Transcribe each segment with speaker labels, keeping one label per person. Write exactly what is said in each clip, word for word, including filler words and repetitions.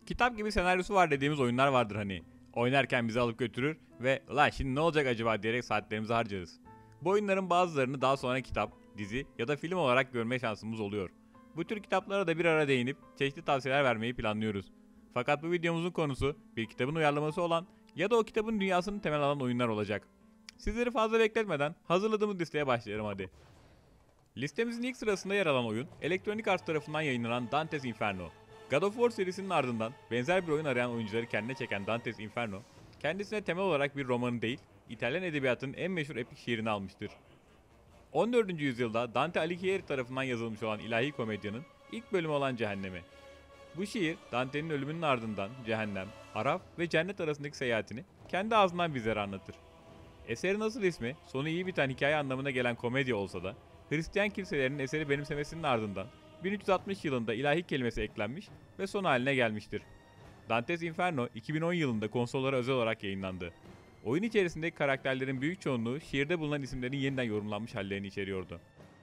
Speaker 1: Kitap gibi senaryosu var dediğimiz oyunlar vardır hani. Oynarken bizi alıp götürür ve "Lan şimdi ne olacak acaba?" diyerek saatlerimizi harcarız. Bu oyunların bazılarını daha sonra kitap, dizi ya da film olarak görme şansımız oluyor. Bu tür kitaplara da bir ara değinip çeşitli tavsiyeler vermeyi planlıyoruz. Fakat bu videomuzun konusu bir kitabın uyarlaması olan ya da o kitabın dünyasını temel alan oyunlar olacak. Sizleri fazla bekletmeden hazırladığımız listeye başlayalım hadi. Listemizin ilk sırasında yer alan oyun, Electronic Arts tarafından yayınlanan Dante's Inferno. God of War serisinin ardından benzer bir oyun arayan oyuncuları kendine çeken Dante's Inferno, kendisine temel olarak bir romanı değil, İtalyan edebiyatının en meşhur epik şiirini almıştır. on dördüncü yüzyılda Dante Alighieri tarafından yazılmış olan ilahi komedyanın ilk bölümü olan Cehennemi. Bu şiir, Dante'nin ölümünün ardından cehennem, araf ve cennet arasındaki seyahatini kendi ağzından bizlere anlatır. Eserin asıl ismi, sonu iyi biten hikaye anlamına gelen komedya olsa da, Hristiyan kiliselerinin eseri benimsemesinin ardından bin üç yüz altmış yılında ilahi kelimesi eklenmiş ve son haline gelmiştir. Dante's Inferno iki bin on yılında konsollara özel olarak yayınlandı. Oyun içerisindeki karakterlerin büyük çoğunluğu şiirde bulunan isimlerin yeniden yorumlanmış hallerini içeriyordu.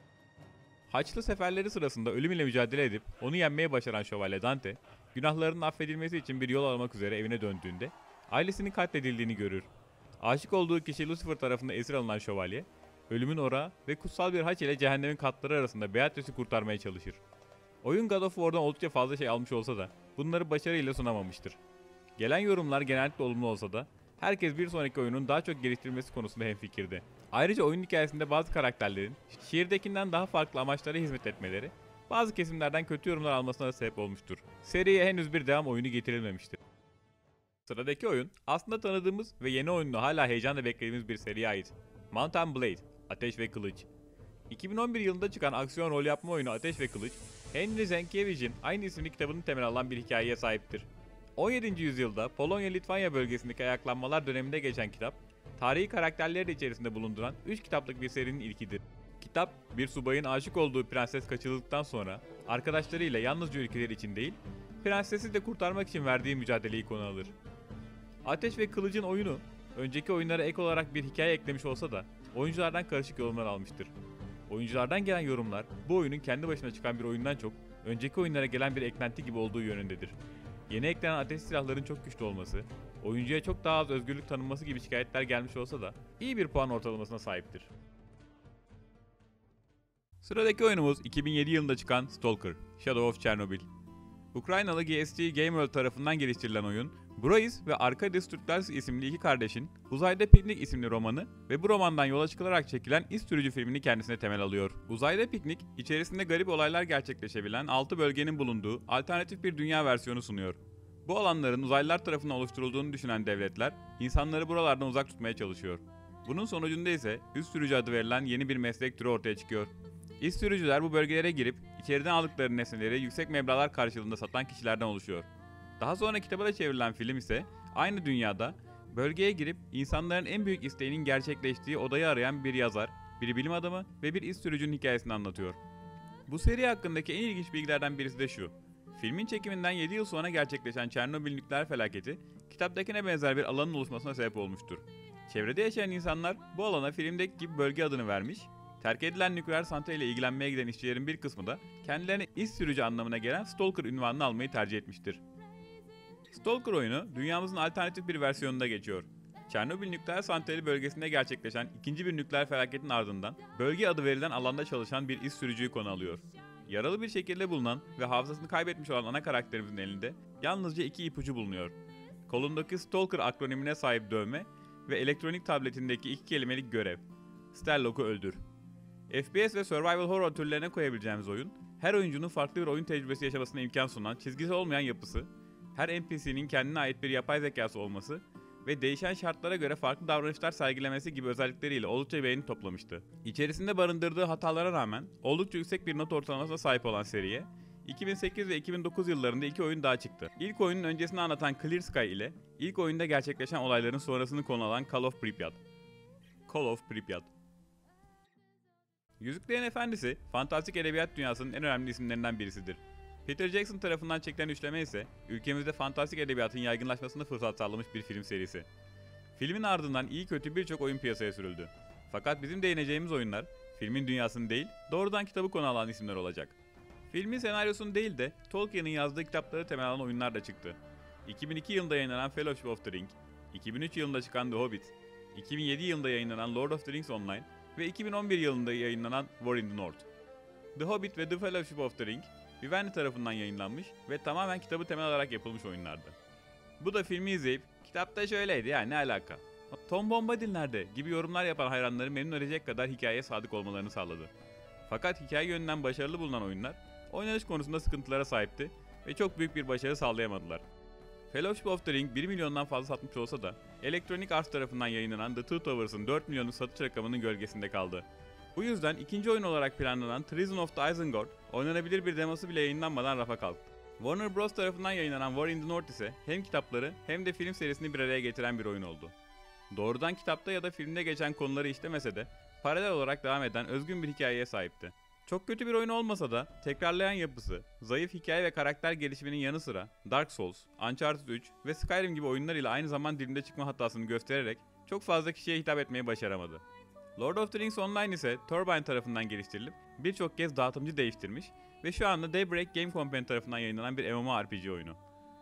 Speaker 1: Haçlı seferleri sırasında ölüm ile mücadele edip onu yenmeye başaran şövalye Dante, günahlarının affedilmesi için bir yol almak üzere evine döndüğünde ailesinin katledildiğini görür. Aşık olduğu kişi Lucifer tarafından esir alınan şövalye, ölümün orağı ve kutsal bir haç ile cehennemin katları arasında Beatrice'i kurtarmaya çalışır. Oyun God of War'dan oldukça fazla şey almış olsa da bunları başarıyla sunamamıştır. Gelen yorumlar genellikle olumlu olsa da herkes bir sonraki oyunun daha çok geliştirilmesi konusunda hemfikirdi. Ayrıca oyun hikayesinde bazı karakterlerin şiirdekinden daha farklı amaçlara hizmet etmeleri bazı kesimlerden kötü yorumlar almasına da sebep olmuştur. Seriye henüz bir devam oyunu getirilmemiştir. Sıradaki oyun aslında tanıdığımız ve yeni oyununu hala heyecanla beklediğimiz bir seriye ait. Mount and Blade, Ateş ve Kılıç. iki bin on bir yılında çıkan aksiyon rol yapma oyunu Ateş ve Kılıç, Henry Sienkiewicz'in aynı isimli kitabının temel alan bir hikayeye sahiptir. on yedinci yüzyılda Polonya-Litvanya bölgesindeki ayaklanmalar döneminde geçen kitap, tarihi karakterleri de içerisinde bulunduran üç kitaplık bir serinin ilkidir. Kitap, bir subayın aşık olduğu prenses kaçırıldıktan sonra arkadaşlarıyla yalnızca ülkeleri için değil, prensesi de kurtarmak için verdiği mücadeleyi konu alır. Ateş ve Kılıç'ın oyunu, önceki oyunlara ek olarak bir hikaye eklemiş olsa da oyunculardan karışık yorumlar almıştır. Oyunculardan gelen yorumlar, bu oyunun kendi başına çıkan bir oyundan çok, önceki oyunlara gelen bir eklenti gibi olduğu yönündedir. Yeni eklenen ateş silahların çok güçlü olması, oyuncuya çok daha az özgürlük tanınması gibi şikayetler gelmiş olsa da iyi bir puan ortalamasına sahiptir. Sıradaki oyunumuz iki bin yedi yılında çıkan Stalker, Shadow of Chernobyl. Ukraynalı G S T Game World tarafından geliştirilen oyun, Brois ve Arkadiusz Turtles isimli iki kardeşin Uzayda Piknik isimli romanı ve bu romandan yola çıkılarak çekilen iz sürücü filmini kendisine temel alıyor. Uzayda Piknik, içerisinde garip olaylar gerçekleşebilen altı bölgenin bulunduğu alternatif bir dünya versiyonu sunuyor. Bu alanların uzaylılar tarafından oluşturulduğunu düşünen devletler, insanları buralardan uzak tutmaya çalışıyor. Bunun sonucunda ise üst sürücü adı verilen yeni bir meslek türü ortaya çıkıyor. İz sürücüler bu bölgelere girip içeriden aldıkları nesneleri yüksek meblağlar karşılığında satan kişilerden oluşuyor. Daha sonra kitaba da çevrilen film ise aynı dünyada bölgeye girip insanların en büyük isteğinin gerçekleştiği odayı arayan bir yazar, bir bilim adamı ve bir iz sürücünün hikayesini anlatıyor. Bu seri hakkındaki en ilginç bilgilerden birisi de şu. Filmin çekiminden yedi yıl sonra gerçekleşen Çernobil nükleer felaketi kitaptakine benzer bir alanın oluşmasına sebep olmuştur. Çevrede yaşayan insanlar bu alana filmdeki gibi bölge adını vermiş, terk edilen nükleer santral ile ilgilenmeye giden işçilerin bir kısmı da kendilerine iz sürücü anlamına gelen Stalker unvanını almayı tercih etmiştir. Stalker oyunu dünyamızın alternatif bir versiyonunda geçiyor. Çernobil nükleer santrali bölgesinde gerçekleşen ikinci bir nükleer felaketin ardından bölge adı verilen alanda çalışan bir iz sürücüyü konu alıyor. Yaralı bir şekilde bulunan ve hafızasını kaybetmiş olan ana karakterimizin elinde yalnızca iki ipucu bulunuyor. Kolundaki Stalker akronimine sahip dövme ve elektronik tabletindeki iki kelimelik görev. Sterlok'u öldür. F P S ve survival horror türlerine koyabileceğimiz oyun, her oyuncunun farklı bir oyun tecrübesi yaşamasına imkan sunan çizgisi olmayan yapısı, her N P C'nin kendine ait bir yapay zekası olması ve değişen şartlara göre farklı davranışlar sergilemesi gibi özellikleriyle oldukça beğeni toplamıştı. İçerisinde barındırdığı hatalara rağmen oldukça yüksek bir not ortalamasına sahip olan seriye, iki bin sekiz ve iki bin dokuz yıllarında iki oyun daha çıktı. İlk oyunun öncesini anlatan Clear Sky ile ilk oyunda gerçekleşen olayların sonrasını konu alan Call of Pripyat. Call of Pripyat. Yüzüklerin Efendisi, fantastik edebiyat dünyasının en önemli isimlerinden birisidir. Peter Jackson tarafından çekilen üçleme ise ülkemizde fantastik edebiyatın yaygınlaşmasına fırsat sağlamış bir film serisi. Filmin ardından iyi kötü birçok oyun piyasaya sürüldü. Fakat bizim değineceğimiz oyunlar filmin dünyasını değil, doğrudan kitabı konu alan isimler olacak. Filmin senaryosunu değil de Tolkien'in yazdığı kitapları temel alan oyunlar da çıktı. iki bin iki yılında yayınlanan Fellowship of the Ring, iki bin üç yılında çıkan The Hobbit, iki bin yedi yılında yayınlanan Lord of the Rings Online ve iki bin on bir yılında yayınlanan War in the North. The Hobbit ve The Fellowship of the Ring, Vivendi tarafından yayınlanmış ve tamamen kitabı temel alarak yapılmış oyunlardı. Bu da filmi izleyip, kitapta şöyleydi ya ne alaka, Tom Bombadil nerede gibi yorumlar yapan hayranları memnun edecek kadar hikayeye sadık olmalarını sağladı. Fakat hikaye yönünden başarılı bulunan oyunlar, oynanış konusunda sıkıntılara sahipti ve çok büyük bir başarı sağlayamadılar. Fellowship of the Ring bir milyondan fazla satmış olsa da Electronic Arts tarafından yayınlanan The Two Towers'ın dört milyonluk satış rakamının gölgesinde kaldı. Bu yüzden ikinci oyun olarak planlanan Treason of the Isengard oynanabilir bir demosu bile yayınlanmadan rafa kalktı. Warner Bros. Tarafından yayınlanan War in the North ise hem kitapları hem de film serisini bir araya getiren bir oyun oldu. Doğrudan kitapta ya da filmde geçen konuları işlemese de paralel olarak devam eden özgün bir hikayeye sahipti. Çok kötü bir oyun olmasa da tekrarlayan yapısı, zayıf hikaye ve karakter gelişiminin yanı sıra Dark Souls, Uncharted üç ve Skyrim gibi oyunlar ile aynı zaman dilinde çıkma hatasını göstererek çok fazla kişiye hitap etmeyi başaramadı. Lord of the Rings Online ise Turbine tarafından geliştirilip birçok kez dağıtımcı değiştirmiş ve şu anda Daybreak Game Company tarafından yayınlanan bir MMORPG oyunu.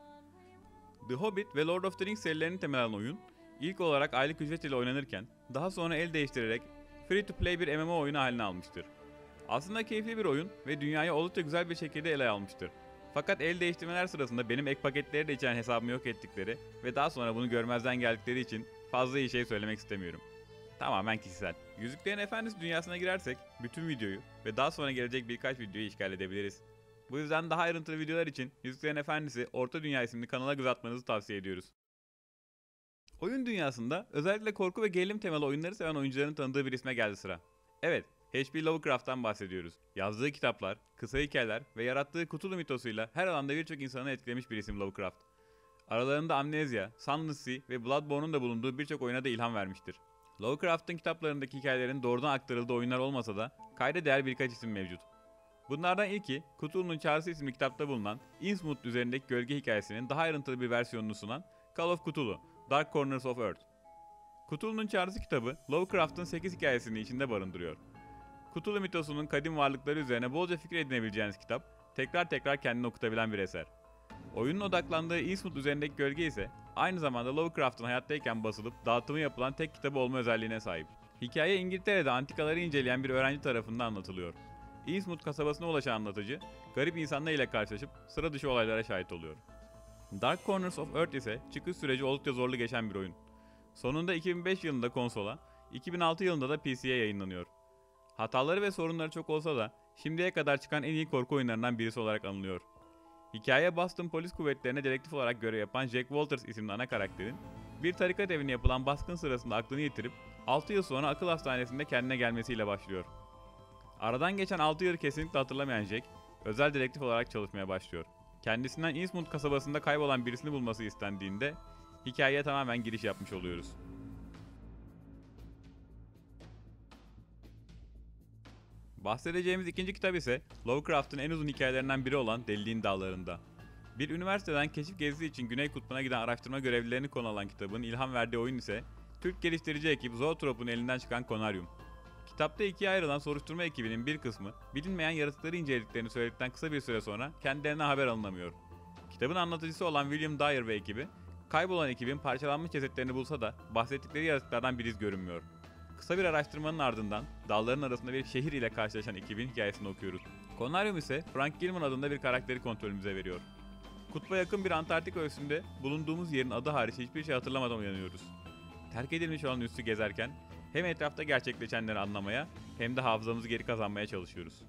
Speaker 1: The Hobbit ve Lord of the Rings serilerinin temel alan oyun, ilk olarak aylık ücret ile oynanırken daha sonra el değiştirerek free to play bir M M O oyunu haline almıştır. Aslında keyifli bir oyun ve dünyayı oldukça güzel bir şekilde ele almıştır. Fakat el değiştirmeler sırasında benim ek paketleri de içeren hesabımı yok ettikleri ve daha sonra bunu görmezden geldikleri için fazla iyi şey söylemek istemiyorum. Tamamen kişisel. Yüzüklerin Efendisi dünyasına girersek bütün videoyu ve daha sonra gelecek birkaç videoyu işgal edebiliriz. Bu yüzden daha ayrıntılı videolar için Yüzüklerin Efendisi Orta Dünya isimli kanala göz atmanızı tavsiye ediyoruz. Oyun dünyasında özellikle korku ve gerilim temalı oyunları seven oyuncuların tanıdığı bir isme geldi sıra. Evet, H P Lovecraft'tan bahsediyoruz. Yazdığı kitaplar, kısa hikayeler ve yarattığı Cthulhu mitosuyla her alanda birçok insanı etkilemiş bir isim Lovecraft. Aralarında Amnesia, Sunless Sea ve Bloodborne'un da bulunduğu birçok oyuna da ilham vermiştir. Lovecraft'ın kitaplarındaki hikayelerin doğrudan aktarıldığı oyunlar olmasa da kayda değer birkaç isim mevcut. Bunlardan ilki, Cthulhu'nun Çağrısı isimli kitapta bulunan Innsmouth üzerindeki gölge hikayesinin daha ayrıntılı bir versiyonunu sunan Call of Cthulhu, Dark Corners of Earth. Cthulhu'nun Çağrısı kitabı, Lovecraft'ın sekiz hikayesini içinde barındırıyor. Cthulhu mitosunun kadim varlıkları üzerine bolca fikir edinebileceğiniz kitap, tekrar tekrar kendini okutabilen bir eser. Oyunun odaklandığı Innsmouth üzerindeki gölge ise aynı zamanda Lovecraft'ın hayattayken basılıp dağıtımı yapılan tek kitabı olma özelliğine sahip. Hikaye İngiltere'de antikaları inceleyen bir öğrenci tarafından anlatılıyor. Innsmouth kasabasına ulaşan anlatıcı, garip insanlar ile karşılaşıp sıra dışı olaylara şahit oluyor. Dark Corners of Earth ise çıkış süreci oldukça zorlu geçen bir oyun. Sonunda iki bin beş yılında konsola, iki bin altı yılında da P C'ye yayınlanıyor. Hataları ve sorunları çok olsa da şimdiye kadar çıkan en iyi korku oyunlarından birisi olarak anılıyor. Hikaye Boston Polis Kuvvetleri'ne dedektif olarak görev yapan Jack Walters isimli ana karakterin bir tarikat evine yapılan baskın sırasında aklını yitirip altı yıl sonra akıl hastanesinde kendine gelmesiyle başlıyor. Aradan geçen altı yılı kesinlikle hatırlamayan Jack, özel dedektif olarak çalışmaya başlıyor. Kendisinden Innsmouth kasabasında kaybolan birisini bulması istendiğinde hikayeye tamamen giriş yapmış oluyoruz. Bahsedeceğimiz ikinci kitap ise Lovecraft'ın en uzun hikayelerinden biri olan Deliliğin Dağları'nda. Bir üniversiteden keşif gezisi için Güney Kutbu'na giden araştırma görevlilerini konu alan kitabın ilham verdiği oyun ise Türk geliştirici ekip Zoetrop'un elinden çıkan Konarium. Kitapta ikiye ayrılan soruşturma ekibinin bir kısmı bilinmeyen yaratıkları incelediklerini söyledikten kısa bir süre sonra kendilerine haber alınamıyor. Kitabın anlatıcısı olan William Dyer ve ekibi kaybolan ekibin parçalanmış cesetlerini bulsa da bahsettikleri yaratıklardan bir iz görünmüyor. Kısa bir araştırmanın ardından dağların arasında bir şehir ile karşılaşan ekibin hikayesini okuyoruz. Konarium ise Frank Gilman adında bir karakteri kontrolümüze veriyor. Kutba yakın bir Antarktika üssünde bulunduğumuz yerin adı hariç hiçbir şey hatırlamadan uyanıyoruz. Terk edilmiş olan üssü gezerken hem etrafta gerçekleşenleri anlamaya hem de hafızamızı geri kazanmaya çalışıyoruz.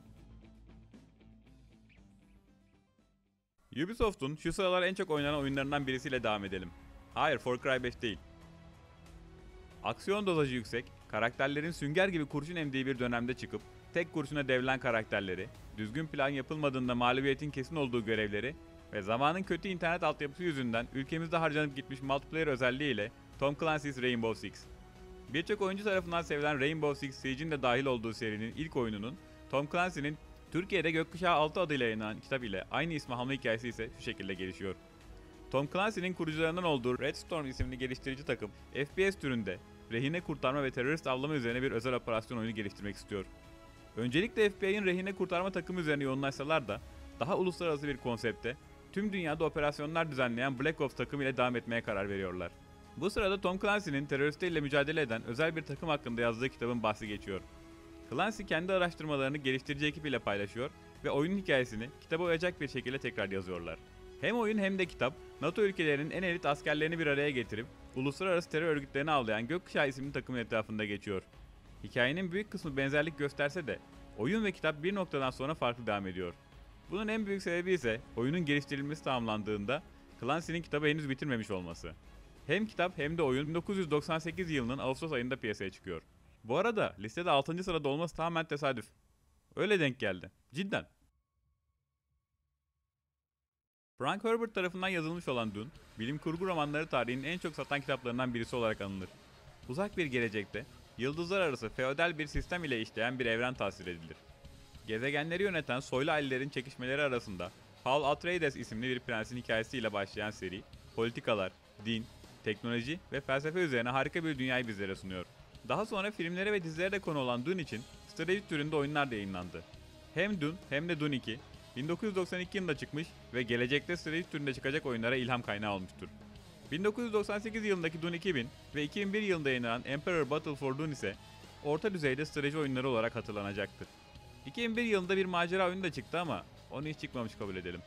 Speaker 1: Ubisoft'un şu sıralar en çok oynanan oyunlarından birisiyle devam edelim. Hayır, Far Cry beş değil. Aksiyon dozajı yüksek, karakterlerin sünger gibi kurşun emdiği bir dönemde çıkıp tek kurşuna devrilen karakterleri, düzgün plan yapılmadığında mağlubiyetin kesin olduğu görevleri ve zamanın kötü internet altyapısı yüzünden ülkemizde harcanıp gitmiş multiplayer özelliğiyle Tom Clancy's Rainbow Six. Birçok oyuncu tarafından sevilen Rainbow Six Siege'in de dahil olduğu serinin ilk oyununun Tom Clancy'nin Türkiye'de Gökkuşağı altı adıyla yayınlanan kitap ile aynı ismi alma hikayesi ise şu şekilde gelişiyor. Tom Clancy'nin kurucularından olduğu Red Storm isimli geliştirici takım F P S türünde rehine kurtarma ve terörist avlama üzerine bir özel operasyon oyunu geliştirmek istiyor. Öncelikle F B I'nin rehine kurtarma takımı üzerine yoğunlaşsalar da daha uluslararası bir konsepte tüm dünyada operasyonlar düzenleyen Black Ops takımı ile devam etmeye karar veriyorlar. Bu sırada Tom Clancy'nin teröristleriyle mücadele eden özel bir takım hakkında yazdığı kitabın bahsi geçiyor. Clancy kendi araştırmalarını geliştirici ekip ile paylaşıyor ve oyunun hikayesini kitaba uyacak bir şekilde tekrar yazıyorlar. Hem oyun hem de kitap, NATO ülkelerinin en elit askerlerini bir araya getirip uluslararası terör örgütlerini avlayan Gökkuşağı isimli takımın etrafında geçiyor. Hikayenin büyük kısmı benzerlik gösterse de oyun ve kitap bir noktadan sonra farklı devam ediyor. Bunun en büyük sebebi ise oyunun geliştirilmesi tamamlandığında Clancy'nin kitabı henüz bitirmemiş olması. Hem kitap hem de oyun bin dokuz yüz doksan sekiz yılının Ağustos ayında piyasaya çıkıyor. Bu arada listede altıncı sırada olması tamamen tesadüf. Öyle denk geldi. Cidden. Frank Herbert tarafından yazılmış olan Dune, bilim kurgu romanları tarihinin en çok satan kitaplarından birisi olarak anılır. Uzak bir gelecekte, yıldızlar arası feodal bir sistem ile işleyen bir evren tasvir edilir. Gezegenleri yöneten soylu ailelerin çekişmeleri arasında Paul Atreides isimli bir prensin hikayesiyle başlayan seri, politikalar, din, teknoloji ve felsefe üzerine harika bir dünyayı bizlere sunuyor. Daha sonra filmlere ve dizilere de konu olan Dune için strateji türünde oyunlar da yayınlandı. Hem Dune hem de Dune iki, bin dokuz yüz doksan iki yılında çıkmış ve gelecekte strateji türünde çıkacak oyunlara ilham kaynağı olmuştur. bin dokuz yüz doksan sekiz yılındaki Dune iki bin ve iki bin bir yılında yayınlanan Emperor Battle for Dune ise orta düzeyde strateji oyunları olarak hatırlanacaktır. iki bin bir yılında bir macera oyunu da çıktı ama onu hiç çıkmamış kabul edelim.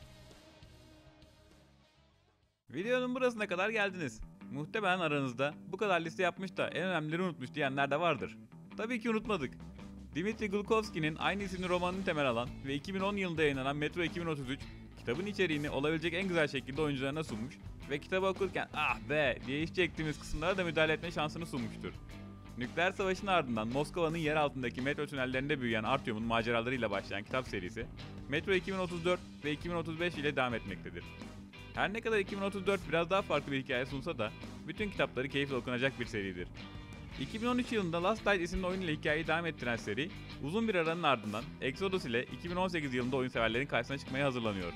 Speaker 1: Videonun burasına kadar geldiniz. Muhtemelen aranızda bu kadar liste yapmış da en önemlileri unutmuş diyenler de vardır. Tabii ki unutmadık. Dmitri Glukovski'nin aynı isimli romanını temel alan ve iki bin on yılında yayınlanan Metro iki bin otuz üç, kitabın içeriğini olabilecek en güzel şekilde oyuncularına sunmuş ve kitabı okurken ah be diye iş çektiğimiz kısımlara da müdahale etme şansını sunmuştur. Nükleer savaşın ardından Moskova'nın yer altındaki metro tünellerinde büyüyen Artyom'un maceralarıyla başlayan kitap serisi, Metro iki bin otuz dört ve iki bin otuz beş ile devam etmektedir. Her ne kadar iki bin otuz dört biraz daha farklı bir hikaye sunsa da bütün kitapları keyifle okunacak bir seridir. iki bin on üç yılında Last Light isimli oyun ile hikayeyi devam ettiren seri, uzun bir aranın ardından Exodus ile iki bin on sekiz yılında oyun severlerin karşısına çıkmaya hazırlanıyor.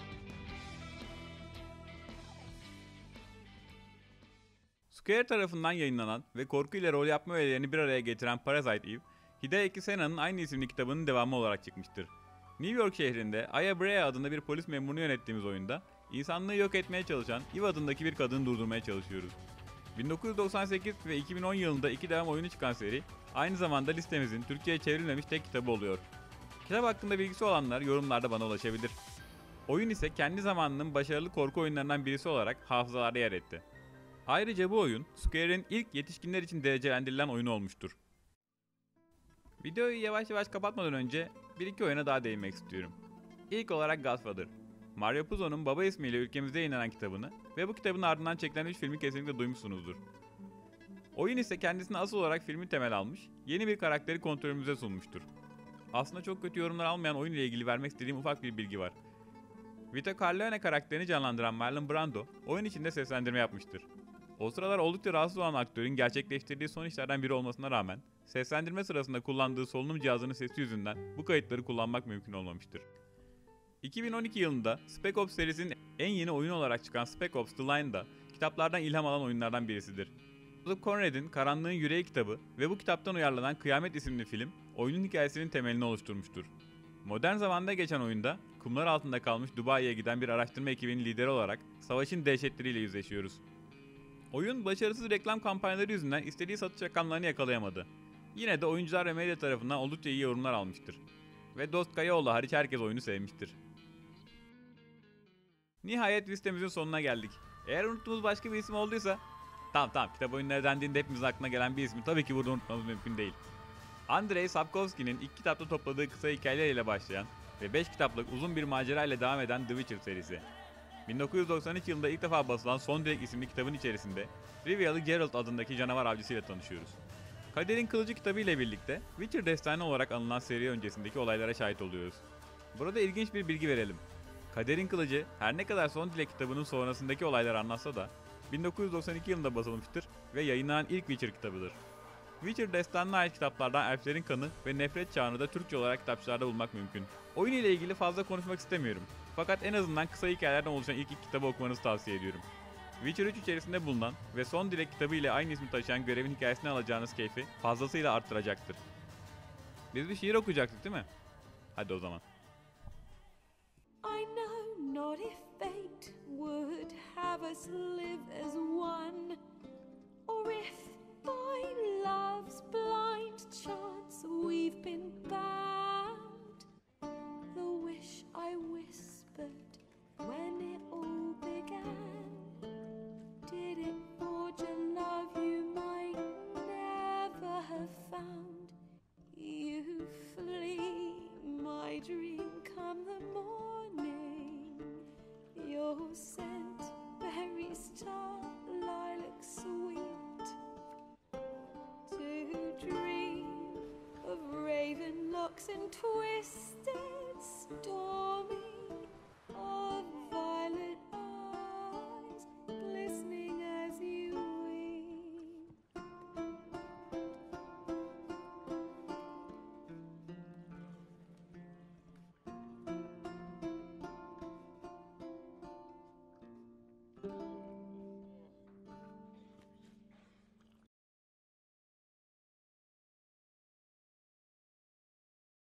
Speaker 1: Square tarafından yayınlanan ve korku ile rol yapma öğelerini bir araya getiren Parasite Eve, Hideaki Sena'nın aynı isimli kitabının devamı olarak çıkmıştır. New York şehrinde Aya Brea adında bir polis memurunu yönettiğimiz oyunda, insanlığı yok etmeye çalışan Eve adındaki bir kadını durdurmaya çalışıyoruz. bin dokuz yüz doksan sekiz ve iki bin on yılında iki devam oyunu çıkan seri, aynı zamanda listemizin Türkçe'ye çevrilmemiş tek kitabı oluyor. Kitap hakkında bilgisi olanlar yorumlarda bana ulaşabilir. Oyun ise kendi zamanının başarılı korku oyunlarından birisi olarak hafızalarda yer etti. Ayrıca bu oyun, Square'in ilk yetişkinler için derecelendirilen oyunu olmuştur. Videoyu yavaş yavaş kapatmadan önce bir iki oyuna daha değinmek istiyorum. İlk olarak Godfather. Mario Puzo'nun baba ismiyle ülkemizde yayınlanan kitabını ve bu kitabın ardından çekilen üç filmi kesinlikle duymuşsunuzdur. Oyun ise kendisine asıl olarak filmi temel almış, yeni bir karakteri kontrolümüze sunmuştur. Aslında çok kötü yorumlar almayan oyun ile ilgili vermek istediğim ufak bir bilgi var. Vito Corleone karakterini canlandıran Marlon Brando, oyun içinde seslendirme yapmıştır. O sıralar oldukça rahatsız olan aktörün gerçekleştirdiği son işlerden biri olmasına rağmen, seslendirme sırasında kullandığı solunum cihazının sesi yüzünden bu kayıtları kullanmak mümkün olmamıştır. iki bin on iki yılında Spec Ops serisinin en yeni oyunu olarak çıkan Spec Ops The Line da kitaplardan ilham alan oyunlardan birisidir. Joseph Conrad'in Karanlığın Yüreği kitabı ve bu kitaptan uyarlanan Kıyamet isimli film, oyunun hikayesinin temelini oluşturmuştur. Modern zamanda geçen oyunda, kumlar altında kalmış Dubai'ye giden bir araştırma ekibinin lideri olarak savaşın dehşetleriyle yüzleşiyoruz. Oyun başarısız reklam kampanyaları yüzünden istediği satış rakamlarını yakalayamadı. Yine de oyuncular ve medya tarafından oldukça iyi yorumlar almıştır. Ve Dost Kayaoğlu hariç herkes oyunu sevmiştir. Nihayet listemizin sonuna geldik. Eğer unuttuğumuz başka bir isim olduysa... Tamam tamam, kitap oyunları dendiğinde hepimizin aklına gelen bir ismi tabii ki burada unutmamız mümkün değil. Andrei Sapkowski'nin ilk kitapta topladığı kısa hikayelerle başlayan ve beş kitaplık uzun bir macera ile devam eden The Witcher serisi. bin dokuz yüz doksan üç yılında ilk defa basılan Son Dilek isimli kitabın içerisinde Rivialı Geralt adındaki canavar avcısıyla tanışıyoruz. Kader'in Kılıcı kitabı ile birlikte Witcher destanı olarak anılan seri öncesindeki olaylara şahit oluyoruz. Burada ilginç bir bilgi verelim. Kader'in Kılıcı her ne kadar Son Dilek kitabının sonrasındaki olayları anlatsa da bin dokuz yüz doksan iki yılında basılmıştır ve yayınlanan ilk Witcher kitabıdır. Witcher destanına ait kitaplardan Elflerin Kanı ve Nefret Çağı'nı da Türkçe olarak kitapçılarda bulmak mümkün. Oyun ile ilgili fazla konuşmak istemiyorum. Fakat en azından kısa hikayelerden oluşan ilk iki kitabı okumanızı tavsiye ediyorum. Witcher üç içerisinde bulunan ve Son Dilek kitabı ile aynı ismi taşıyan görevin hikayesini alacağınız keyfi fazlasıyla arttıracaktır. Biz bir şiir okuyacaktık değil mi? Hadi o zaman.
Speaker 2: I know not if fate would have us live as one, or if by love's blind chance we've been bound. The wish I whispered when it all began, did it forge a love you might never have found? You flee, my dream, come the morning. Your scent, berry star, lilac sweet. To dream of raven locks and twigs.